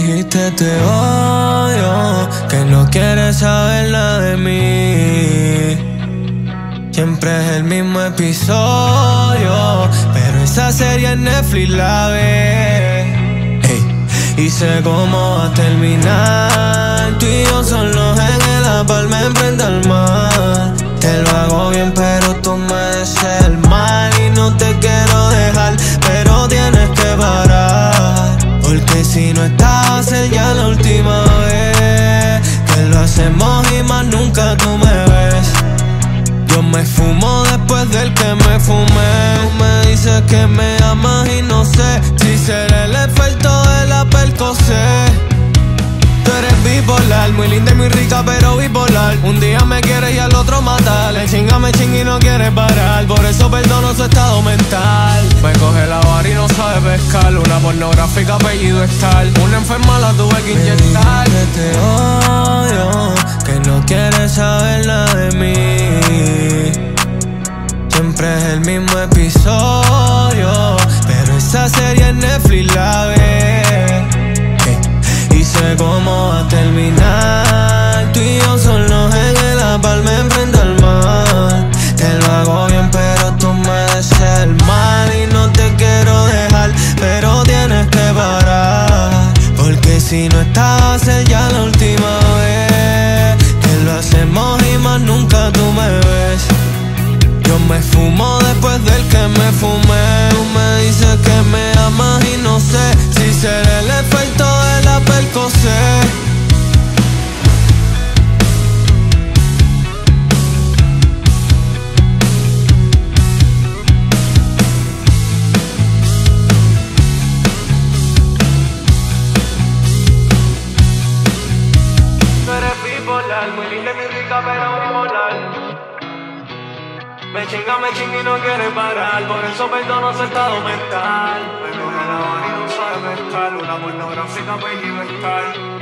dijiste te odio, que no quieres saber nada de mí. Siempre es el mismo episodio, pero esa serie en Netflix la ve. Y sé cómo va a terminar. Tú y yo solos en el palma enfrente al mar. Te lo hago bien, pero tú me deseas el mal. Y no te quiero dejar, pero tienes que parar. Porque si no estás, va a ser ya la última vez que lo hacemos y más nunca tú me ves. Yo me fumo después del que me fumé. Tú me dices que me amas y no sé si será el efecto de la Percocet. Tú eres bipolar, muy linda y muy rica pero bipolar. Un día me quieres y al otro matar. El chinga me chinga y no quiere parar. Por eso perdono su estado mental. Me coge la vara y no sabe pescar. Una pornográfica apellido Star. Una enferma la tuve que inyectar. Que te odio, que no quieres saber nada de mí. Siempre es el mismo episodio, pero esa serie en Netflix la ve. Y sé cómo va a terminar. Tú y yo solos en el palma enfrente al mar. Te lo hago bien, pero tú me deseas el mal. Y no te quiero dejar, pero tienes que parar. Porque si no estás, va a ser ya la última vez que lo hacemos y más nunca tú me ves. Yo me fumo después del que me fumé. Tú me dices que me amas y no sé si será el efecto de la Percocet. Tú eres bipolar, muy linda y muy rica pero bipolar. Me chinga y no quiere parar. Por eso perdono su estado mental. Me coge la mano y no sabe pescar. Una pornográfica apellido Star.